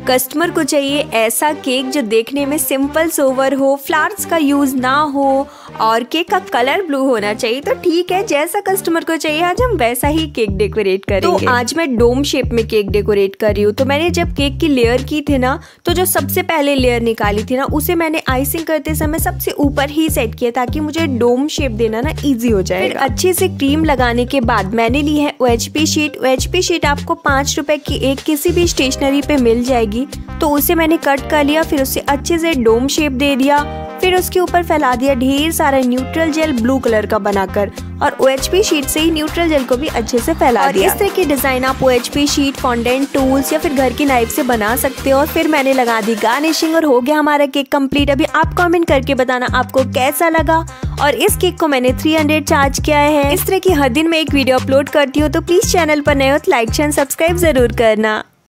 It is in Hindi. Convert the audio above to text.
कस्टमर को चाहिए ऐसा केक जो देखने में सिंपल सोवर हो, फ्लावर्स का यूज ना हो और केक का कलर ब्लू होना चाहिए। तो ठीक है, जैसा कस्टमर को चाहिए आज हम वैसा ही केक डेकोरेट करेंगे। तो आज मैं डोम शेप में केक डेकोरेट कर रही हूँ। तो मैंने जब केक की लेयर की थी ना, तो जो सबसे पहले लेयर निकाली थी ना, उसे मैंने आइसिंग करते समय सबसे ऊपर ही सेट किया ताकि मुझे डोम शेप देना ना इजी हो जाए। फिर अच्छे से क्रीम लगाने के बाद मैंने ली है OHP शीट। OHP शीट आपको 5 रुपए की एक किसी भी स्टेशनरी पे मिल जाएगी। तो उसे मैंने कट कर लिया, फिर उसे अच्छे से डोम शेप दे दिया। फिर उसके ऊपर फैला दिया ढेर सारा न्यूट्रल जेल ब्लू कलर का बनाकर, और OHP शीट से ही न्यूट्रल जेल को भी अच्छे से फैला दिया। इस तरह की डिजाइन आप OHP शीट, फॉन्डेंट टूल्स या फिर घर की नाइफ से बना सकते हो। और फिर मैंने लगा दी गार्निशिंग और हो गया हमारा केक कंप्लीट। अभी आप कमेंट करके बताना आपको कैसा लगा। और इस केक को मैंने 300 चार्ज किया है। इस तरह की हर दिन मैं एक वीडियो अपलोड करती हूँ, तो प्लीज चैनल पर नए हो तो लाइक शेयर सब्सक्राइब जरूर करना।